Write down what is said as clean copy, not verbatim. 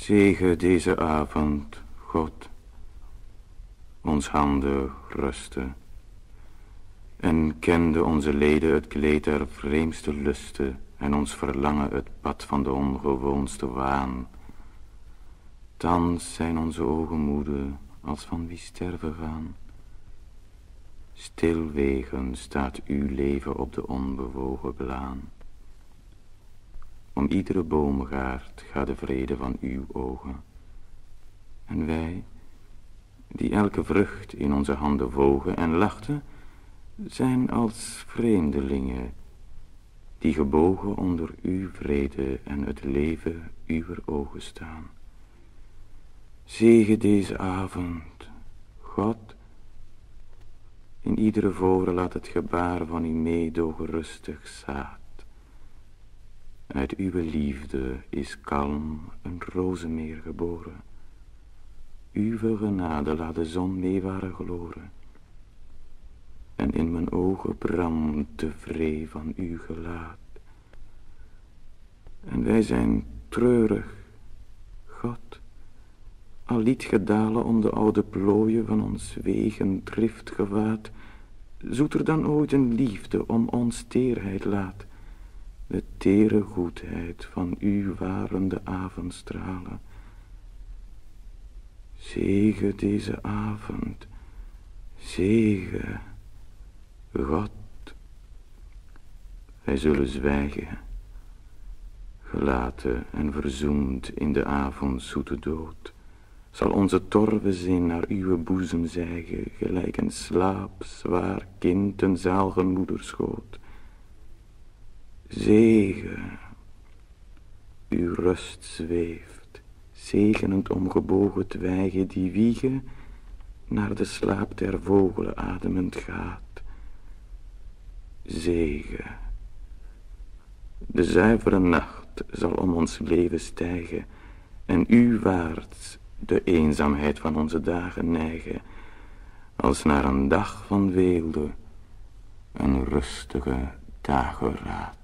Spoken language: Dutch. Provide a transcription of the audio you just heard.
Zegen deze avond, God, ons handen rusten, en kende onze leden het kleed der vreemdste lusten, en ons verlangen het pad van de ongewoonste waan. Thans zijn onze ogen moede, als van wie sterven gaan. Stilwegen staat uw leven op de onbewogen blaan. Om iedere boomgaard gaat de vrede van uw ogen. En wij, die elke vrucht in onze handen vogen en lachten, zijn als vreemdelingen, die gebogen onder uw vrede en het leven uwer ogen staan. Zegen deze avond, God. In iedere voren laat het gebaar van uw meedogen rustig zaad. Uit uw liefde is kalm een rozenmeer geboren. Uw genade laat de zon meewaren gloren. En in mijn ogen brandt de vree van uw gelaat. En wij zijn treurig, God. Al liet gedalen om de oude plooien van ons wegen driftgewaad, zoeter dan ooit een liefde om ons teerheid laat, de tere goedheid van uw warende avondstralen. Zegen deze avond, zegen, God. Wij zullen zwijgen, gelaten en verzoend in de avondzoete dood. Zal onze torve zin naar uw boezem zijgen, gelijk een slaapzwaar kind een zalige moederschoot. Zegen, uw rust zweeft, zegenend om gebogen twijgen die wiegen, naar de slaap der vogelen ademend gaat. Zegen, de zuivere nacht zal om ons leven stijgen, en u waard de eenzaamheid van onze dagen neigen, als naar een dag van weelde, een rustige dageraad.